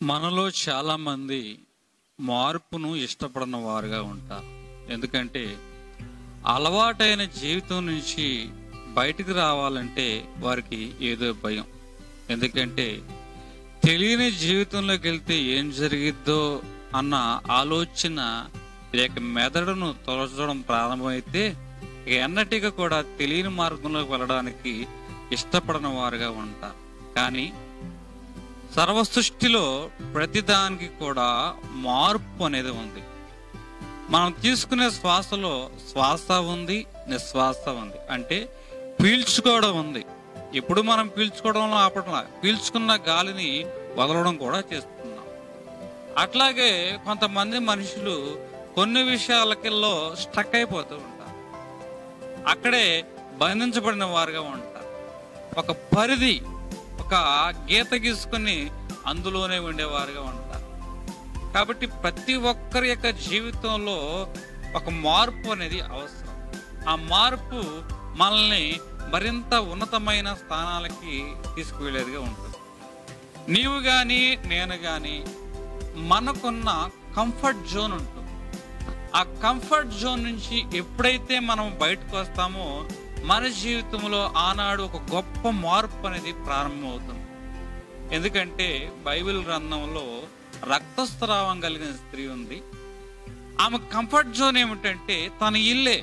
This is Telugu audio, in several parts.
మనలో చాలా మంది మార్పును ఇష్టపడని వారుగా ఉంటారు. ఎందుకంటే అలవాటైన జీవితం నుంచి బయటికి రావాలంటే వారికి ఏదో భయం. ఎందుకంటే తెలియని జీవితంలోకి వెళ్తే ఏం జరిగిద్దో అన్న ఆలోచన లేక మెదడును తొలచడం ప్రారంభమైతే ఎన్నటిగా కూడా తెలియని మార్గంలోకి వెళ్ళడానికి ఇష్టపడని వారుగా ఉంటారు. కానీ సర్వ సృష్టిలో ప్రతిదానికి కూడా మార్పు అనేది ఉంది. మనం తీసుకునే శ్వాసలో శ్వాస ఉంది, నిశ్వాస ఉంది. అంటే పీల్చుకోవడం ఉంది. ఎప్పుడు మనం పీల్చుకోవడంలో ఆపడం, పీల్చుకున్న గాలిని వదలడం కూడా చేస్తున్నాం. అట్లాగే కొంతమంది మనుషులు కొన్ని విషయాలకిల్లో స్టక్ అయిపోతూ ఉంటారు. అక్కడే బంధించబడిన వారుగా ఉంటారు. ఒక పరిధి, ఒక గీత గీసుకుని అందులోనే ఉండేవారుగా ఉంటారు. కాబట్టి ప్రతి ఒక్కరి యొక్క జీవితంలో ఒక మార్పు అనేది అవసరం. ఆ మార్పు మనల్ని మరింత ఉన్నతమైన స్థానాలకి తీసుకువెళ్ళేదిగా ఉంటుంది. నీవు కానీ నేను కానీ మనకున్న కంఫర్ట్ జోన్ ఉంటుంది. ఆ కంఫర్ట్ జోన్ నుంచి ఎప్పుడైతే మనం బయటకు వస్తామో మన జీవితంలో ఆనాడు ఒక గొప్ప మార్పు అనేది ప్రారంభమవుతుంది. ఎందుకంటే బైబిల్ గ్రంథంలో రక్తస్రావం కలిగిన స్త్రీ ఉంది. ఆమె కంఫర్ట్ జోన్ ఏమిటంటే తన ఇల్లే,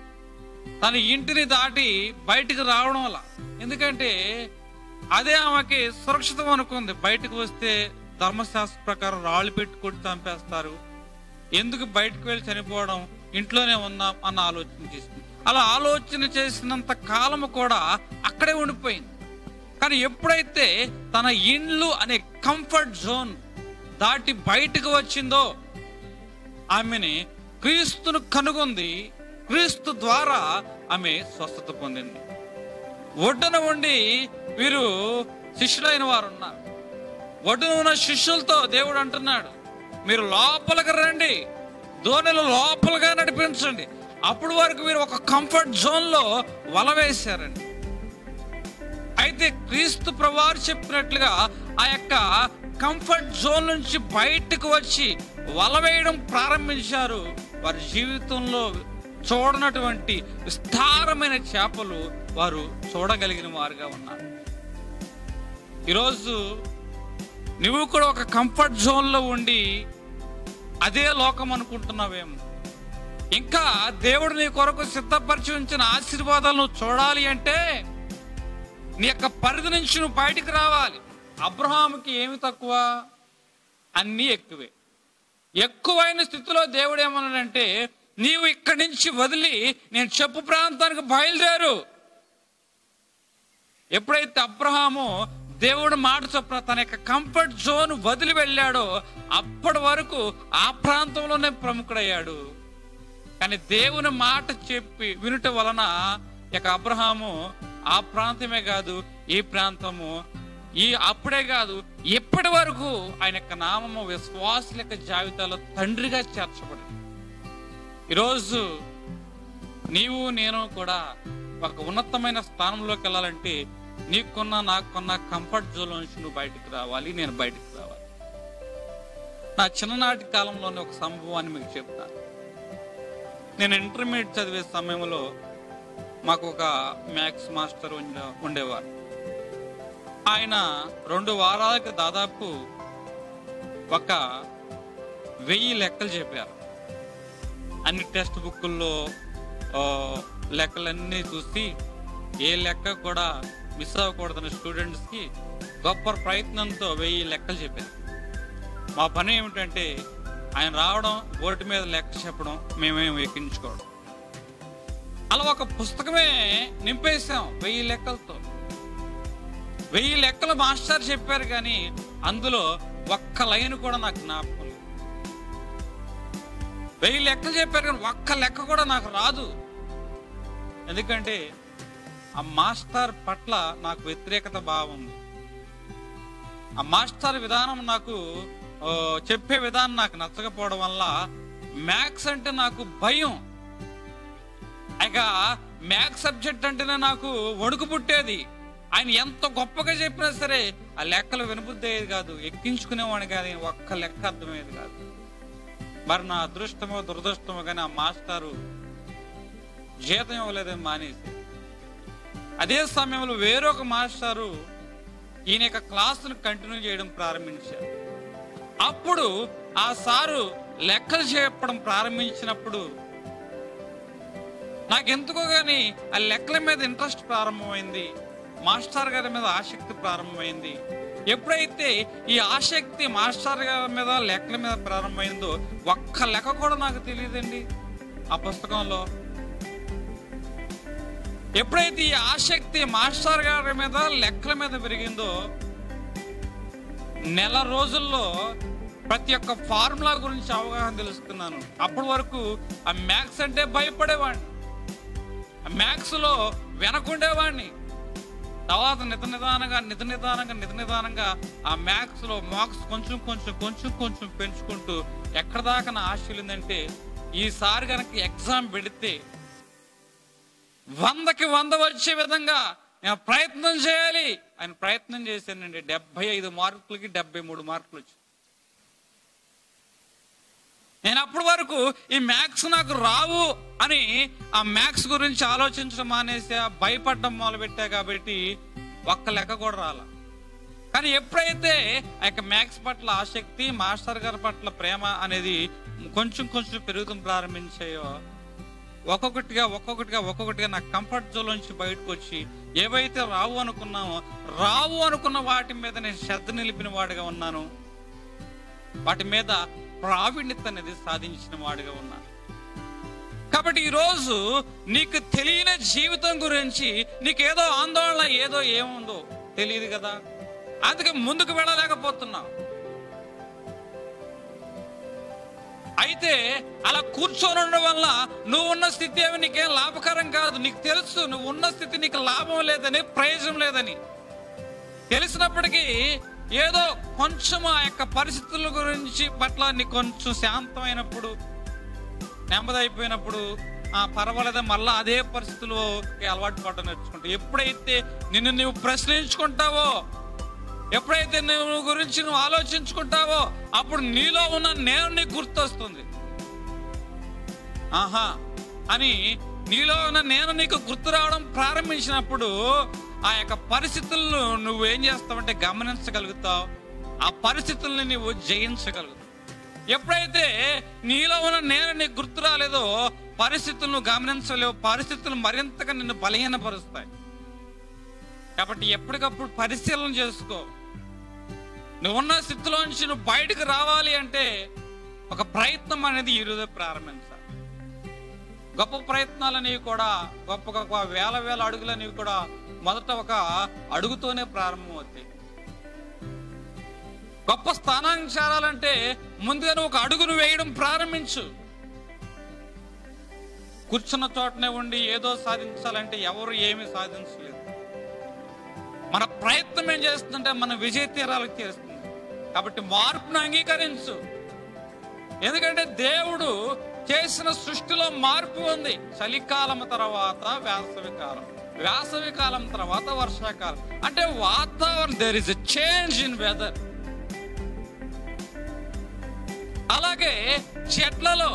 తన ఇంటిని దాటి బయటికి రావడం వల్ల. ఎందుకంటే అదే ఆమెకి సురక్షితం అనుకుంది. బయటకు వస్తే ధర్మశాస్త్ర ప్రకారం రాళ్ళు పెట్టుకొని చంపేస్తారు, ఎందుకు బయటకు వెళ్ళి చనిపోవడం, ఇంట్లోనే ఉందాం అన్న ఆలోచన చేసింది. అలా ఆలోచన చేసినంత కాలము కూడా అక్కడే ఉండిపోయింది. కానీ ఎప్పుడైతే తన ఇండ్లు అనే కంఫర్ట్ జోన్ దాటి బయటకు వచ్చిందో ఆమెని క్రీస్తును కనుగొంది. క్రీస్తు ద్వారా ఆమె స్వస్థత పొందింది. ఒడ్డున ఉండి వీరు శిష్యులైన వారు ఉన్నారు. ఒడ్డున ఉన్న శిష్యులతో దేవుడు అంటున్నాడు, మీరు లోపలికి రండి, దోణిలో లోపలిగా నడిపించండి. అప్పుడు వరకు మీరు ఒక కంఫర్ట్ జోన్ లో వల వేశారండి. అయితే క్రీస్తు ప్రభువారు చెప్పినట్లుగా ఆ యొక్క కంఫర్ట్ జోన్ నుంచి బయటకు వచ్చి వల వేయడం ప్రారంభించారు. వారి జీవితంలో చూడనటువంటి విస్తారమైన చేపలు వారు చూడగలిగిన వారుగా ఉన్నారు. ఈరోజు నువ్వు కూడా ఒక కంఫర్ట్ జోన్ లో ఉండి అదే లోకం అనుకుంటున్నావేమో. ఇంకా దేవుడు నీ కొరకు సిద్ధపరిచి ఉంచిన ఆశీర్వాదాలను చూడాలి అంటే నీ యొక్క పరిధి నుంచి నువ్వు బయటికి రావాలి. అబ్రహాముకి ఏమి తక్కువ? అన్నీ ఎక్కువే. ఎక్కువైన స్థితిలో దేవుడు ఏమన్నాడంటే, నీవు ఇక్కడి నుంచి వదిలి నేను చెప్పు ప్రాంతానికి బయలుదేరు. ఎప్పుడైతే అబ్రహాము దేవుడు మాట చొప్పున తన యొక్క కంఫర్ట్ జోన్ వదిలి వెళ్ళాడో అప్పటి వరకు ఆ ప్రాంతంలోనే ప్రముఖుడయ్యాడు. కానీ దేవుని మాట చెప్పి వినుట వలన ఇక అబ్రహాము ఆ ప్రాంతమే కాదు, ఈ ప్రాంతము, అప్పుడే కాదు ఇప్పటి వరకు ఆయన యొక్క నామము విశ్వాసుల యొక్క జాబితాలో తండ్రిగా చేర్చబడింది. ఈరోజు నీవు నేను కూడా ఒక ఉన్నతమైన స్థానంలోకి వెళ్ళాలంటే నాకున్న కంఫర్ట్ జోన్ నుంచి నువ్వు బయటకు రావాలి, నేను బయటకు రావాలి. నా చిన్ననాటి కాలంలోని ఒక సంభవాన్ని మీకు చెప్తాను. నేను ఇంటర్మీడియట్ చదివే సమయంలో మాకు ఒక మ్యాథ్స్ మాస్టర్ ఉండేవారు. ఆయన 2 వారాలకు దాదాపు 1000 లెక్కలు చెప్పారు. అన్ని టెక్స్ట్ బుక్కుల్లో లెక్కలన్నీ చూసి ఏ లెక్క కూడా మిస్ అవ్వకూడదని స్టూడెంట్స్కి గొప్ప ప్రయత్నంతో 1000 లెక్కలు చెప్పారు. మా పని ఏమిటంటే ఆయన రావడం, బోర్డు మీద లెక్క చెప్పడం, మేమేమి ఎక్కించుకోవడం. అలా ఒక పుస్తకమే నింపేసాం 1000 లెక్కలతో. 1000 లెక్కలు మాస్టర్ చెప్పారు, కానీ అందులో ఒక్క లైన్ కూడా నాకు జ్ఞాపకం లేదు. 1000 లెక్కలు చెప్పారు, కానీ ఒక్క లెక్క కూడా నాకు రాదు. ఎందుకంటే ఆ మాస్టర్ పట్ల నాకు వ్యతిరేకత భావం ఉంది. ఆ మాస్టర్ విధానం నాకు చెప్పే విధానం నాకు నచ్చకపోవడం వల్ల మ్యాథ్స్ అంటే నాకు భయం. ఇక మ్యాథ్స్ సబ్జెక్ట్ అంటేనే నాకు వణుకు పుట్టేది. ఆయన ఎంత గొప్పగా చెప్పినా సరే ఆ లెక్కలు వినబుద్ధి అయ్యేది కాదు, ఎక్కించుకునేవాడు కానీ ఒక్క లెక్క అర్థమయ్యేది కాదు. మరి నా అదృష్టమో దురదృష్టమో కానీ ఆ మాస్టారు జీతం ఇవ్వలేదని మానేసి, అదే సమయంలో వేరొక మాస్టారు ఈయన యొక్క క్లాసును కంటిన్యూ చేయడం ప్రారంభించారు. అప్పుడు ఆ సారు లెక్కలు చెప్పడం ప్రారంభించినప్పుడు నాకెందుకో కానీ ఆ లెక్కల మీద ఇంట్రెస్ట్ ప్రారంభమైంది, మాస్టర్ గారి మీద ఆసక్తి ప్రారంభమైంది. ఎప్పుడైతే ఈ ఆసక్తి మాస్టర్ గారి మీద లెక్కల మీద ప్రారంభమైందో ఒక్క లెక్క కూడా నాకు తెలియదండి ఆ పుస్తకంలో. ఎప్పుడైతే ఈ ఆసక్తి మాస్టర్ గారి మీద లెక్కల మీద పెరిగిందో నెల రోజుల్లో ప్రతి ఒక్క ఫార్ములా గురించి అవగాహన తెలుసుకున్నాను. అప్పటి వరకు ఆ మ్యాథ్స్ అంటే భయపడేవాడిని, ఆ మ్యాథ్స్ లో వెనకుండేవాడిని. తర్వాత నిదానంగా ఆ మ్యాథ్స్ లో మార్క్స్ కొంచెం పెంచుకుంటూ ఎక్కడ దాకా నా ఆశ వెళ్ళిందంటే, ఈసారి కనుక ఎగ్జామ్ పెడితే 100కి 100 వచ్చే విధంగా నేను ప్రయత్నం చేయాలి అని ప్రయత్నం చేశానండి. 75 మార్కులకి 73 మార్కులు వచ్చాయి. నేను అప్పటి వరకు ఈ మ్యాథ్స్ నాకు రావు అని ఆ మ్యాథ్స్ గురించి ఆలోచించడం మానేసా, భయపడడం మొదలుపెట్టా. కాబట్టి ఒక్క లెక్క కూడా రాల. కానీ ఎప్పుడైతే ఆ యొక్క మ్యాథ్స్ పట్ల ఆసక్తి, మాస్టర్ గారి పట్ల ప్రేమ అనేది కొంచెం పెరుగుతూ ప్రారంభించాయో ఒక్కొక్కటిగా నా కంఫర్ట్ జోన్ నుంచి బయటకు వచ్చి ఏవైతే రావు అనుకున్న వాటి మీద నేను శ్రద్ధ నిలిపిన వాడిగా ఉన్నాను, వాటి మీద ప్రావీణ్యత అనేది సాధించిన వాడిగా ఉన్నాను. కాబట్టి ఈరోజు నీకు తెలియని జీవితం గురించి నీకేదో ఆందోళన, ఏదో ఏముందో తెలియదు కదా, అందుకే ముందుకు వెళ్ళలేకపోతున్నావు. అయితే అలా కూర్చొని ఉండడం వల్ల నువ్వు ఉన్న స్థితి ఏమి నీకేం లాభకరం కాదు. నీకు తెలుసు నువ్వు ఉన్న స్థితి నీకు లాభం లేదని, ప్రయోజనం లేదని తెలిసినప్పటికీ ఏదో కొంచెం ఆ యొక్క పరిస్థితుల గురించి పట్ల నీకు కొంచెం శాంతమైనప్పుడు, నెమ్మది అయిపోయినప్పుడు పర్వాలేదా మళ్ళా అదే పరిస్థితుల్లో అలవాటు పడడం నేర్చుకుంటావు. ఎప్పుడైతే నిన్ను నువ్వు ప్రశ్నించుకుంటావో, ఎప్పుడైతే నువ్వు గురించి నువ్వు ఆలోచించుకుంటావో అప్పుడు నీలో ఉన్న నేను నీకు గుర్తొస్తుంది. ఆహా అని నీలో ఉన్న నేను నీకు గుర్తు రావడం ప్రారంభించినప్పుడు ఆ యొక్క పరిస్థితులను నువ్వు ఏం చేస్తావంటే గమనించగలుగుతావు, ఆ పరిస్థితుల్ని నువ్వు జయించగలుగుతావు. ఎప్పుడైతే నీలో ఉన్న నేను నీకు గుర్తు రాలేదో పరిస్థితులను గమనించలేవు, పరిస్థితులు మరింతగా నిన్ను బలహీనపరుస్తాయి. కాబట్టి ఎప్పటికప్పుడు పరిశీలన చేసుకో. నువ్వున్న స్థితిలోంచి నువ్వు బయటకు రావాలి అంటే ఒక ప్రయత్నం అనేది ఈరోజు ప్రారంభించాలి. గొప్ప ప్రయత్నాలనేవి కూడా, గొప్ప వేల అడుగులనేవి కూడా మొదట ఒక అడుగుతోనే ప్రారంభమవుతాయి. గొప్ప స్థానానికి చేరాలంటే ముందుగా నువ్వు ఒక అడుగును వేయడం ప్రారంభించు. కూర్చున్న చోటనే ఉండి ఏదో సాధించాలంటే ఎవరు ఏమీ సాధించలేదు. మన ప్రయత్నం ఏం చేస్తుందంటే మన విజయ తీరాలకు చేస్తుంది. కాబట్టి మార్పును అంగీకరించు. ఎందుకంటే దేవుడు చేసిన సృష్టిలో మార్పు ఉంది. చలికాలం తర్వాత వేసవికాలం, వేసవికాలం తర్వాత వర్షాకాలం. అంటే వాతావరణం, there is a change in weather. అలాగే చెట్లలో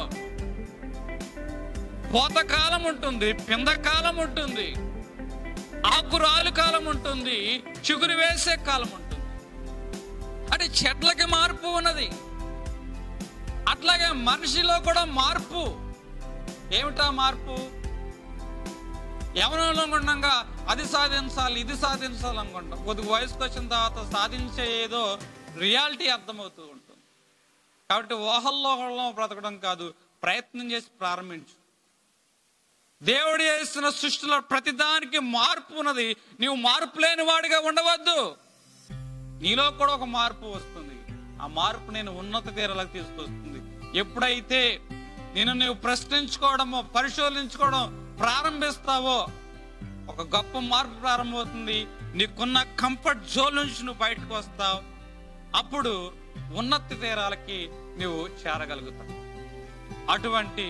పూతకాలం ఉంటుంది, పిందకాలం ఉంటుంది, ఆకురాలు కాలం ఉంటుంది, చిగురు వేసే కాలం ఉంటుంది. అంటే చెట్లకి మార్పు ఉన్నది. అట్లాగే మనిషిలో కూడా మార్పు. ఏమిటా మార్పు? యవ్వనంలో ఉండగా అది సాధించాలి, ఇది సాధించాలి అనుకుంటాం. కొద్దిగా వయసుకు వచ్చిన తర్వాత సాధించే ఏదో రియాలిటీ అర్థమవుతూ ఉంటుంది. కాబట్టి ఊహల్లో బ్రతకడం కాదు, ప్రయత్నం చేసి ప్రారంభించు. దేవుడు చేస్తున్న సృష్టిలో ప్రతిదానికి మార్పు ఉన్నది. నీవు మార్పు లేని వాడిగా ఉండవద్దు. నీలో కూడా ఒక మార్పు వస్తుంది. ఆ మార్పు నేను ఉన్నత తీరాలకు తీసుకొస్తుంది. ఎప్పుడైతే నువ్వు ప్రశ్నించుకోవడమో, పరిశోధించుకోవడం ప్రారంభిస్తావో ఒక గొప్ప మార్పు ప్రారంభమవుతుంది. నీకున్న కంఫర్ట్ జోన్ నుంచి నువ్వు బయటకు వస్తావు. అప్పుడు ఉన్నత తీరాలకి నువ్వు చేరగలుగుతావు. అటువంటి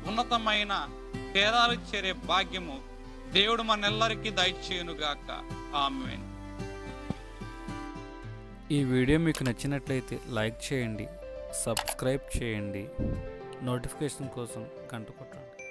ఉన్నతమైన తీరాలకు చేరే భాగ్యము దేవుడు మనెల్లరికీ దయచేయునుగాక. ఆమేన్. ఈ వీడియో మీకు నచ్చినట్లయితే లైక్ చేయండి, సబ్స్క్రైబ్ చేయండి, నోటిఫికేషన్ కోసం గంట కొట్టండి.